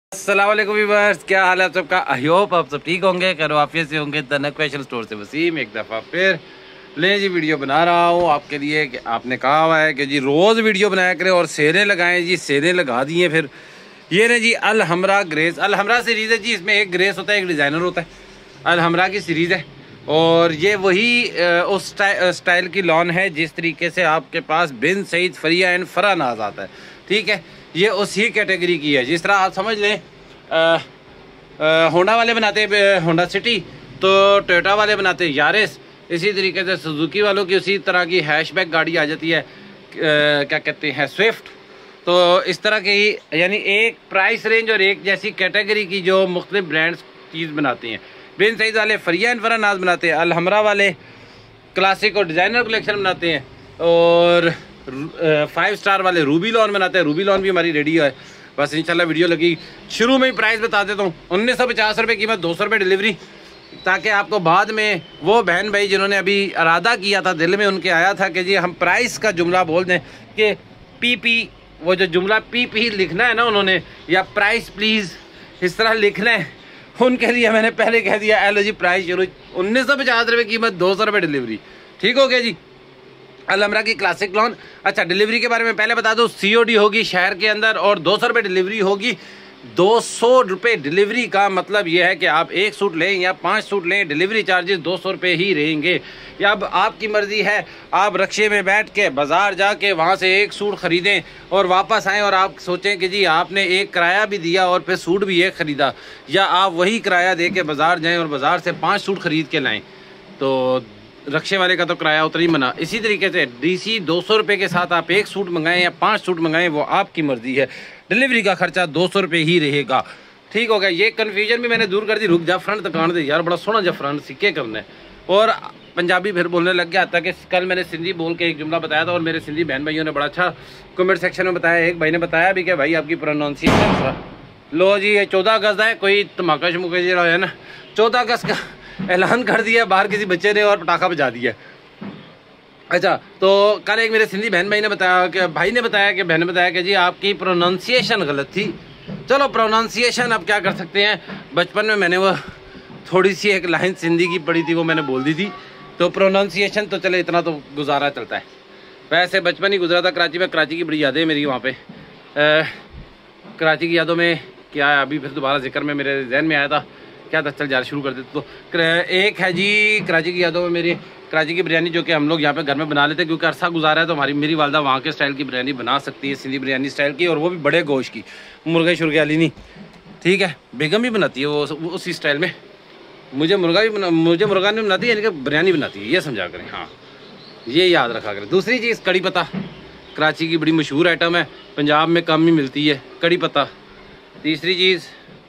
अस्सलाम वालेकुम व्यूअर्स, क्या हाल है आप सबका। आई होप आप सब ठीक होंगे, करो आफियत से होंगे। तनक फैशन स्टोर से वसीम एक दफ़ा फिर ले जी वीडियो बना रहा हूँ आपके लिए कि आपने कहा हुआ है कि जी रोज़ वीडियो बनाया करें और सेलें लगाएं। जी सेलें लगा दी हैं। फिर ये ना जी अल हमरा ग्रेस, अल हमरा सीरीज़ है जी। इसमें एक ग्रेस होता है, एक डिज़ाइनर होता है। अल हमरा की सीरीज़ है और ये वही उस स्टाइल की लॉन है जिस तरीके से आपके पास बिन सईद, फरिया एंड फरा नाज आता है। ठीक है, ये उसी कैटेगरी की है। जिस तरह आप समझ लें होंडा वाले बनाते हैं होंडा सिटी, तो टोयोटा वाले बनाते हैं यारिस। इसी तरीके से सुजुकी वालों की उसी तरह की हैशबैक गाड़ी आ जाती है, क्या कहते हैं, स्विफ्ट। तो इस तरह की यानी एक प्राइस रेंज और एक जैसी कैटेगरी की जो मुख्तलिफ ब्रांड्स चीज़ बनाती हैं। बिन सईद वाले फरिया एंड फरा नाज बनाते हैं, अल हमरा वाले क्लासिक और डिज़ाइनर कलेक्शन बनाते हैं, और 5 स्टार वाले रूबी लॉन बनाते हैं। रूबी लॉन भी हमारी रेडी है। बस इंशाल्लाह वीडियो लगी। शुरू में ही प्राइस बता देता हूँ, 1950 रुपये कीमत, 200 रुपये डिलीवरी, ताकि आपको बाद में वो बहन भाई जिन्होंने अभी इरादा किया था, दिल में उनके आया था कि जी हम प्राइस का जुमला बोल दें कि पी, वो जो जुमला पी लिखना है ना उन्होंने, या प्राइस प्लीज़ इस तरह लिखना है, उनके लिए मैंने पहले कह दिया एलो जी प्राइस शुरू, 1950 रुपये कीमत, 200 रुपये डिलीवरी। ठीक हो गया जी। अल हमरा की क्लासिक लॉन। अच्छा, डिलीवरी के बारे में पहले बता दूं, COD होगी शहर के अंदर और 200 रुपये डिलीवरी होगी। 200 रुपये डिलीवरी का मतलब यह है कि आप एक सूट लें या 5 सूट लें, डिलीवरी चार्जेस 200 रुपये ही रहेंगे। या अब आपकी मर्ज़ी है, आप रक्शे में बैठ के बाज़ार जाके वहाँ से एक सूट ख़रीदें और वापस आएँ और आप सोचें कि जी आपने एक किराया भी दिया और फिर सूट भी एक ख़रीदा, या आप वही किराया दे के बाज़ार जाएँ और बाज़ार से 5 सूट ख़रीद के लाएँ, तो रक्शे वाले का तो किराया उतना ही बना। इसी तरीके से DC 200 रुपये के साथ आप एक सूट मंगाएं या 5 सूट मंगाएं, वो आपकी मर्ज़ी है। डिलीवरी का खर्चा 200 रुपये ही रहेगा। ठीक हो गया। ये कन्फ्यूजन भी मैंने दूर कर दी। रुक जा, फ्रंट दुकान दे यार, बड़ा सोना जा फ्रंट सिक्के करना है। और पंजाबी फिर बोलने लग गया था कि कल मैंने सिंधी बोल के एक जुमला बताया था और मेरे सिंधी बहन भाइयों ने बड़ा अच्छा कमेंट सेक्शन में बताया। एक भाई ने बताया भी कि भाई आपकी प्रोनाउंसिएशन, लो जी ये 14 अगस्त है, कोई धमाका शमुका जो है ना, 14 अगस्त का ऐलान कर दिया बाहर किसी बच्चे ने और पटाखा बजा दिया। अच्छा, तो कल एक मेरे सिंधी बहन भाई ने बताया कि बहन ने बताया कि जी आपकी प्रोनाउंसिएशन गलत थी। चलो प्रोनाउंसिएशन अब क्या कर सकते हैं, बचपन में मैंने वो थोड़ी सी एक लाइन सिंधी की पढ़ी थी, वो मैंने बोल दी थी, तो प्रोनाउंसिएशन तो चले इतना तो गुजारा चलता है। वैसे बचपन ही गुजरा था कराची में। कराची की बड़ी यादें मेरी वहाँ पे। कराची की यादों में क्या है, अभी फिर दोबारा जिक्र में मेरे जहन में आया था, क्या था, चल जा शुरू कर देते। तो एक है जी कराची की यादों में मेरी कराची की बिरयानी, जो कि हम लोग यहाँ पे घर में बना लेते हैं, क्योंकि अरसा गुजारा है तो मेरी वालदा वहाँ के स्टाइल की बिरयानी बना सकती है, सिंधी बिरयानी स्टाइल की, और वो भी बड़े गोश्त की, मुर्गे शुर्गे वाली नहीं। ठीक है, बेगम भी बनाती है वो उसी स्टाइल में। मुझे मुर्गा नहीं बनाती है, यानी कि बिरयानी बनाती है, ये समझा करें। हाँ, ये याद रखा करें। दूसरी चीज़ कड़ी पत्ता, कराची की बड़ी मशहूर आइटम है, पंजाब में कम ही मिलती है कड़ी पत्ता। तीसरी चीज़,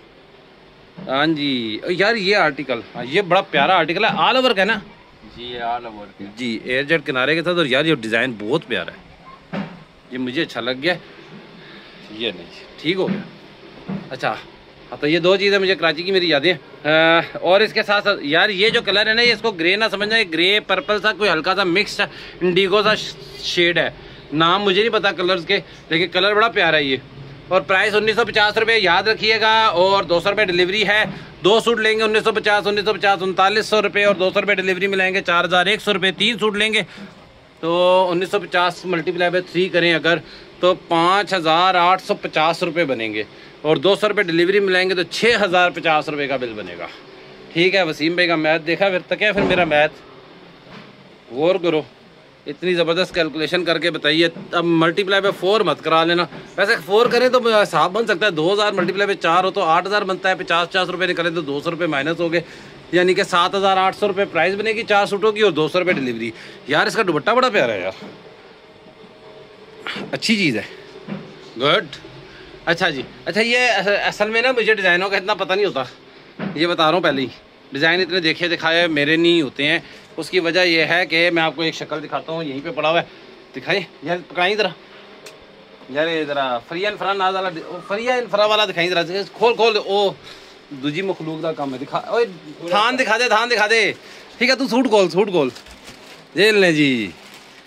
हाँ जी यार ये आर्टिकल, हाँ ये बड़ा प्यारा आर्टिकल है, ऑल ओवर का है ना जी, ऑल ओवर जी, एयरजेट किनारे के साथ। और यार ये डिज़ाइन बहुत प्यारा है, ये मुझे अच्छा लग गया। ये नहीं, ठीक हो गया। अच्छा हाँ, तो ये 2 चीज़ें मुझे कराची की मेरी यादें। और इसके साथ साथ यार ये जो कलर है ना, ये इसको ग्रे ना समझना, ये ग्रे पर्पल सा कोई हल्का सा मिक्स इंडिगो सा शेड है। नाम मुझे नहीं पता कलर्स के, लेकिन कलर बड़ा प्यारा है ये। और प्राइस 1950 रुपये याद रखिएगा, और 200 रुपये डिलीवरी है। 2 सूट लेंगे 1950 3900 रुपये, और 200 रुपये डिलीवरी में लाएंगे 4100 रुपये। 3 सूट लेंगे तो 1950 मल्टीप्लाई बाय 3 करें अगर, तो 5850 रुपये बनेंगे, और 200 रुपये डिलीवरी में लाएंगे तो 6050 रुपये का बिल बनेगा। ठीक है, वसीम भाई का मैथ देखा फिर तक है, फिर मेरा मैथ गौर करो, इतनी ज़बरदस्त कैलकुलेशन करके बताइए। अब मल्टीप्लाई पे 4 मत करा लेना, वैसे 4 करें तो हिसाब बन सकता है। 2000 मल्टीप्लाई पे 4 हो तो 8000 बनता है। 50 रुपये निकलें तो 200 रुपये माइनस हो गए, यानी कि 7800 रुपये प्राइस बनेगी 4 सूटों की, और 200 रुपये डिलीवरी। यार इसका दुपट्टा बड़ा प्यारा है यार, अच्छी चीज़ है, गुड। अच्छा जी, अच्छा ये असल में ना मुझे डिज़ाइनों का इतना पता नहीं होता, ये बता रहा हूँ पहले ही। डिज़ाइन इतने देखे दिखाए मेरे नहीं होते हैं। उसकी वजह यह है कि मैं आपको एक शक्ल दिखाता हूँ, यहीं पे पड़ा हुआ है, दिखाई यार, पकड़ाई ज़रा यार, ज़रा फरिया फरा नाज वाला, फरिया फरा वाला दिखाई ज़रा, खोल ओ दूजी मखलूक का काम है, दिखा ओए, थान दिखा दे। ठीक है, तू सूट खोल जेल ने जी।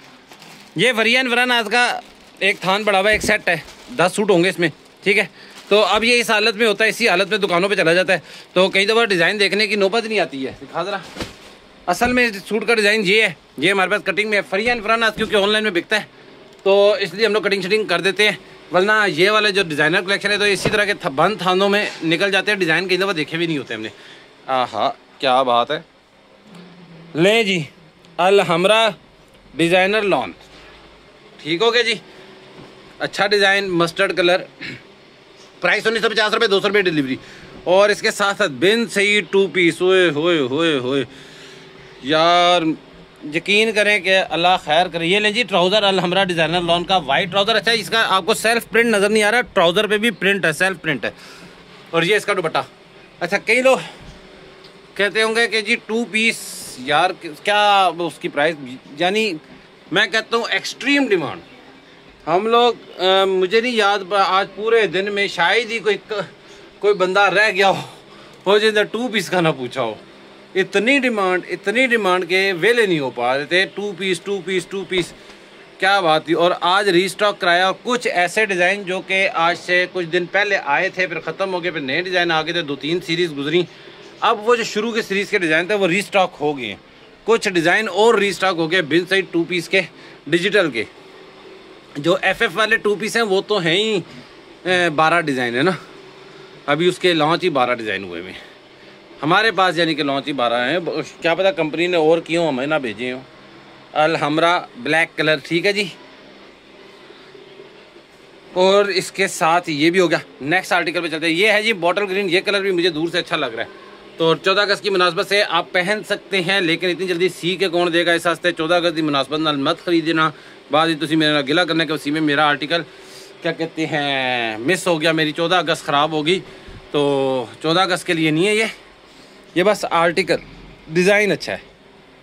ये फरिया फरा नाज का एक थान पड़ा हुआ है, एक सेट है, 10 सूट होंगे इसमें। ठीक है, तो अब ये इस हालत में होता है, इसी हालत में दुकानों पे चला जाता है। तो कई दफ़ा डिज़ाइन देखने की नौबत नहीं आती है। दिखा ज़रा, असल में सूट का डिज़ाइन ये है, ये हमारे पास कटिंग में फरियान फराना क्योंकि ऑनलाइन में बिकता है तो इसलिए हम लोग कटिंग शटिंग कर देते हैं, वरना ये वाले जो डिज़ाइनर कलेक्शन है तो इसी तरह के बंद थानों में निकल जाते हैं। डिज़ाइन कई दफ़ा देखे भी नहीं होते हमने। आहा क्या बात है। लें जी, अल हमरा डिज़ाइनर लॉन, ठीक हो गया जी। अच्छा डिज़ाइन, मस्टर्ड कलर, प्राइस 1950 रुपये, 200 रुपये डिलीवरी। और इसके साथ साथ बिन सही 2 पीस। ओए होए होए होए यार, यकीन करें कि अल्लाह खैर करे। ये लें जी ट्राउज़र अल हमरा डिज़ाइनर लॉन का वाइट ट्राउज़र। अच्छा, इसका आपको सेल्फ प्रिंट नज़र नहीं आ रहा, ट्राउज़र पे भी प्रिंट है, सेल्फ प्रिंट है। और ये इसका दुपट्टा। अच्छा, कई लोग कहते होंगे कि जी 2 पीस यार क्या उसकी प्राइस, यानी मैं कहता हूँ एक्सट्रीम डिमांड। हम लोग मुझे नहीं याद, आज पूरे दिन में शायद ही कोई बंदा रह गया हो जिसने 2 पीस का ना पूछा हो। इतनी डिमांड के वेले नहीं हो पा रहे थे। 2 पीस क्या बात थी। और आज रीस्टॉक कराया कुछ ऐसे डिज़ाइन जो कि आज से कुछ दिन पहले आए थे, फिर ख़त्म हो गए, फिर नए डिज़ाइन आ गए थे, 2-3 सीरीज़ गुजरी। अब वो जो शुरू के सीरीज़ के डिज़ाइन थे वो रीस्टॉक हो गए, कुछ डिज़ाइन और रीस्टॉक हो गए बिन साइड 2 पीस के डिजिटल के। जो FF वाले 2 पीस हैं वो तो हैं ही 12 डिज़ाइन है ना, अभी उसके लॉन्च ही 12 डिज़ाइन हुए हैं हमारे पास, यानी कि लॉन्च ही 12 हैं। क्या पता कंपनी ने और क्यों हमें ना भेजे हों। अल हमरा ब्लैक कलर, ठीक है जी। और इसके साथ ये भी हो गया। नेक्स्ट आर्टिकल पे चलते हैं। ये है जी बॉटल ग्रीन, ये कलर भी मुझे दूर से अच्छा लग रहा है। तो 14 अगस्त की मुनासबत से आप पहन सकते हैं, लेकिन इतनी जल्दी सी के कौन देगा इस वास्ते 14 अगस्त की मुनासबत नाल मत खरीदना। बाद ही तुम मेरे गिला करने के उसी में मेरा आर्टिकल क्या कहते हैं मिस हो गया, मेरी 14 अगस्त ख़राब होगी। तो 14 अगस्त के लिए नहीं है ये बस आर्टिकल डिज़ाइन अच्छा है।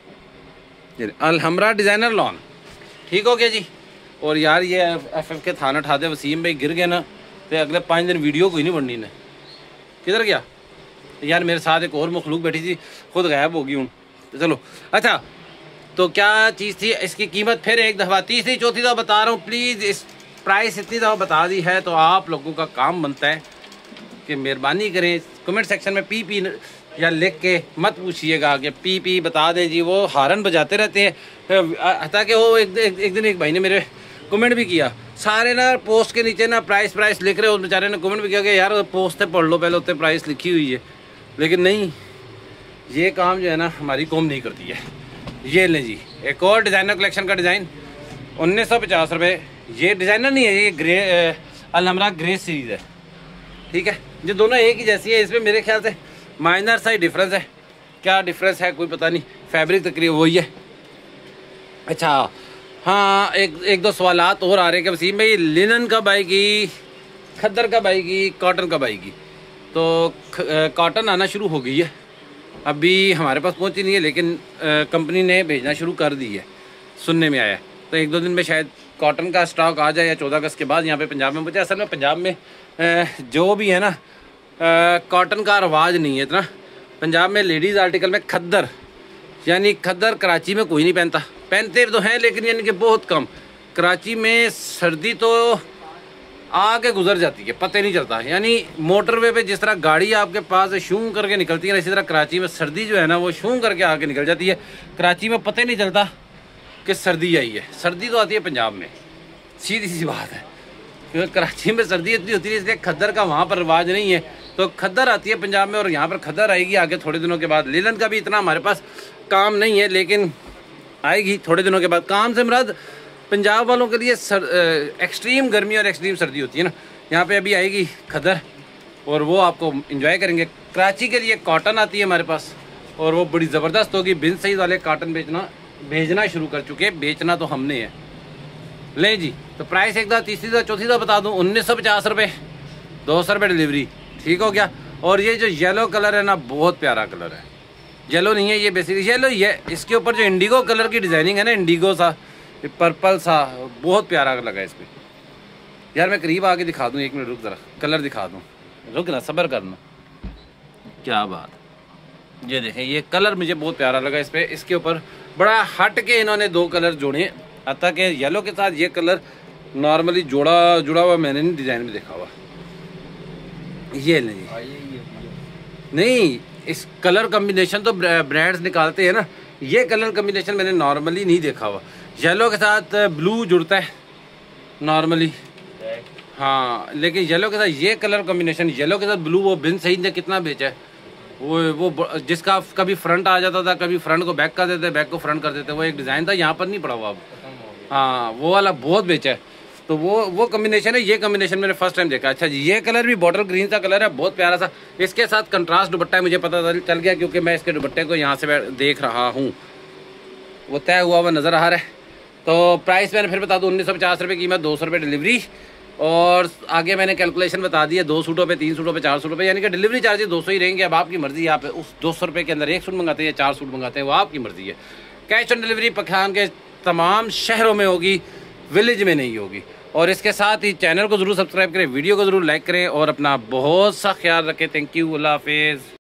अल हमरा डिज़ाइनर लॉन, ठीक हो गया जी। और यार ये FF के थाना उठा दे, वसीम भाई गिर गए ना तो अगले 5 दिन वीडियो कोई नहीं बननी ने। किधर गया यार, मेरे साथ एक और मखलूक बैठी थी, खुद गायब होगी हूँ। तो चलो, अच्छा तो क्या चीज़ थी, इसकी कीमत फिर एक दफ़ा, तीसरी चौथी दफ़ा बता रहा हूँ। प्लीज़ इस प्राइस इतनी दफ़ा बता दी है तो आप लोगों का काम बनता है कि मेहरबानी करें कमेंट सेक्शन में PP या लिख के मत पूछिएगा कि PP बता दें जी, वो हारन बजाते रहते हैं। ताकि वो एक दिन एक भाई ने मेरे कमेंट भी किया, सारे ना पोस्ट के नीचे ना प्राइस लिख रहे हो, उस बेचारे ने कमेंट भी किया कि यार पोस्ट से पढ़ लो, पहले उत्ते प्राइस लिखी हुई है। लेकिन नहीं, ये काम जो है ना हमारी कौम नहीं करती है। ये लें जी एक और डिज़ाइनर कलेक्शन का डिज़ाइन 1950 रुपये। ये डिज़ाइनर नहीं है, ये ग्रे अल हमरा ग्रे सीरीज़ है, ठीक है। ये दोनों एक ही जैसी है, इसमें मेरे ख्याल से माइनर सा ही डिफरेंस है। क्या डिफरेंस है कोई पता नहीं, फैब्रिक तकरीबन वही है। अच्छा हाँ, एक दो सवालात और आ रहे हैं कि वसीम भाई लिनन कब आएगी, खद्दर कब आएगी, कॉटन कब आएगी। तो कॉटन आना शुरू हो गई है, अभी हमारे पास पहुंची नहीं है, लेकिन कंपनी ने भेजना शुरू कर दी है, सुनने में आया। तो 1-2 दिन में शायद कॉटन का स्टॉक आ जाए, या 14 अगस्त के बाद यहाँ पे पंजाब में मुझे। असल में पंजाब में जो भी है ना कॉटन का रवाज नहीं है इतना। पंजाब में लेडीज़ आर्टिकल में खद्दर, यानी खद्दर कराची में कोई नहीं पहनता, पहनते तो हैं लेकिन यानी कि बहुत कम। कराची में सर्दी तो आके गुजर जाती है, पता नहीं चलता। यानी मोटरवे पे जिस तरह गाड़ी आपके पास शूं करके निकलती है, इसी तरह कराची में सर्दी जो है ना वो शूं करके आके निकल जाती है। कराची में पता ही नहीं चलता कि सर्दी आई है। सर्दी तो आती है पंजाब में, सीधी सी बात है, क्योंकि कराची में सर्दी इतनी होती है, इसलिए खद्दर का वहाँ पर रिवाज नहीं है। तो खद्दर आती है पंजाब में, और यहाँ पर खद्दर आएगी आगे थोड़े दिनों के बाद। लिनन का भी इतना हमारे पास काम नहीं है, लेकिन आएगी थोड़े दिनों के बाद। काम से मुराद पंजाब वालों के लिए एक्सट्रीम गर्मी और एक्सट्रीम सर्दी होती है ना, यहाँ पे अभी आएगी खद्दर, और वो आपको एंजॉय करेंगे। कराची के लिए कॉटन आती है हमारे पास, और वो बड़ी ज़बरदस्त होगी। बिन साइज़ वाले कॉटन भेजना शुरू कर चुके, बेचना तो हमने है। लें जी, तो प्राइस एक दफ़ा, तीसरी दफ़ा, चौथी दफ़ा बता दूँ, 1950 रुपये, 200 रुपये डिलीवरी, ठीक हो गया। और ये जो येलो कलर है ना, बहुत प्यारा कलर है। येलो नहीं है ये, बेसिकली येलो ही है। इसके ऊपर जो इंडिगो कलर की डिज़ाइनिंग है ना, इंडिगो सा पर्पल सा, बहुत प्यारा लगा इस पर। यार मैं करीब आके दिखा दूँ, 1 मिनट रुक, ज़रा कलर दिखा दूँ, रुक ना, सब्र करना। क्या बात, ये देखें, ये कलर मुझे बहुत प्यारा लगा इस पर। इसके ऊपर बड़ा हट के इन्होंने 2 कलर जोड़े, अतः कि येलो के साथ ये कलर नॉर्मली जुड़ा हुआ मैंने नहीं डिज़ाइन में देखा हुआ। ये नहीं, इस कलर कम्बिनेशन तो ब्रांड्स निकालते हैं ना, ये कलर कम्बिनेशन मैंने नॉर्मली नहीं देखा हुआ। येलो के साथ ब्लू जुड़ता है नॉर्मली, हाँ, लेकिन येलो के साथ ये कलर कम्बिनेशन, येलो के साथ ब्लू, वो बिन सईद ने कितना बेचा है। वो जिसका कभी फ्रंट आ जाता था, कभी फ्रंट को बैक कर देते, बैक को फ्रंट कर देते, वो एक डिज़ाइन था, यहाँ पर नहीं पड़ा हुआ अब। हाँ, वो वाला बहुत बेचा है। तो वो कम्बिनेशन है, ये कम्बिनेशन मैंने फर्स्ट टाइम देखा। अच्छा जी, ये कलर भी बॉटल ग्रीन सा कलर है, बहुत प्यारा सा। इसके साथ कंट्रास्ट दुपट्टा है, मुझे पता चल गया क्योंकि मैं इसके दुपट्टे को यहाँ से देख रहा हूँ, वो तय हुआ नज़र आ रहा है। तो प्राइस मैंने फिर बता दूँ, 1950 रुपये कीमत, 200 रुपये डिलीवरी। और आगे मैंने कैलकुलेशन बता दी है, 2 सूटों पे, 3 सूटों पे 400 रुपये, यानी कि डिलीवरी चार्जेस 200 ही रहेंगे। अब आपकी मर्जी है, आप उस 200 रुपये के अंदर 1 सूट मंगाते हैं या 4 सूट मंगाते हैं, वो आपकी मर्जी है। कैश ऑन डिलीवरी पठान के तमाम शहरों में होगी, विलेज में नहीं होगी। और इसके साथ ही चैनल को ज़रूर सब्सक्राइब करें, वीडियो को ज़रूर लाइक करें और अपना बहुत सा ख्याल रखें। थैंक यू, अल्लाह हाफिज़।